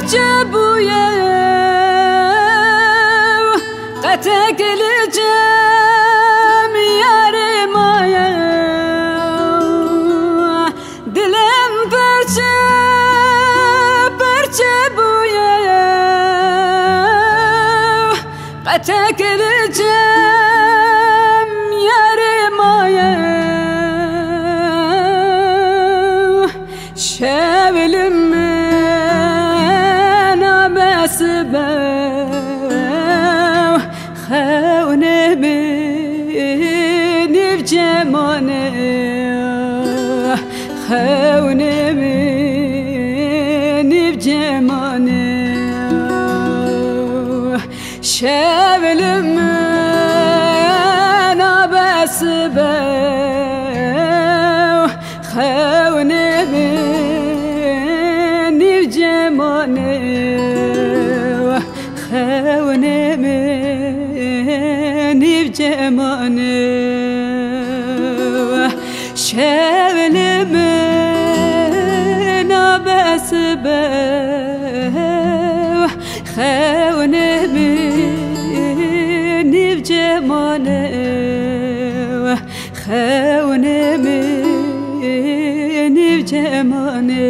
perçe buye Qatek eleceğim yarim aya Dilim perçe buye Qatek eleceğim yarim aya Şevlim خونه بینی جمانه خونه بینی جمانه شبلم نبس خونه بینی جمانه خونه جمانه شبلم نبس خونه بینی جمانه خونه بینی جمانه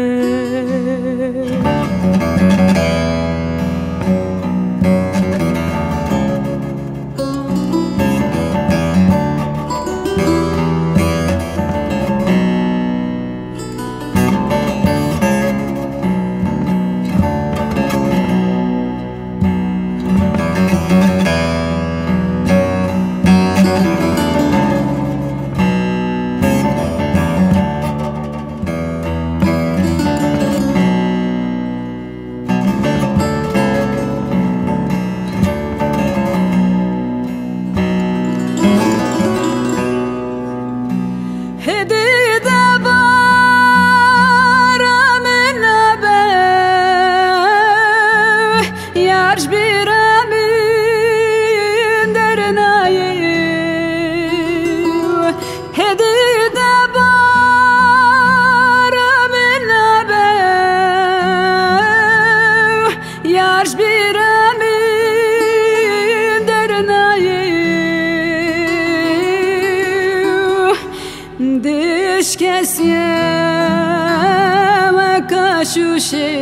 Dişkesiye ve kaşuşe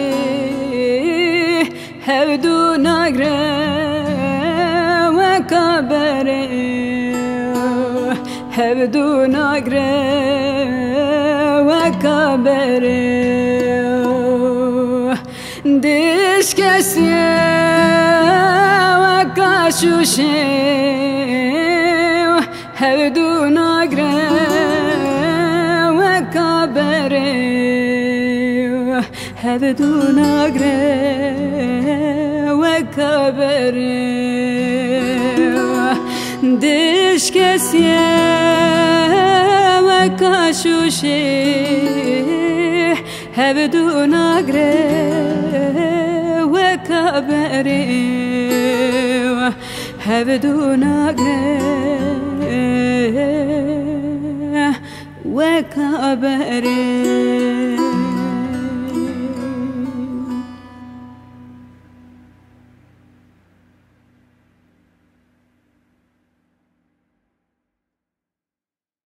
hevdu nagre ve kabere hevdu nagre ve kabere Dişkesiye ve kaşuşe hevdu nagre هبدو نگره و کبره دش کسیه و کشوشه هبدو نگره و کبره هبدو نگره و کبره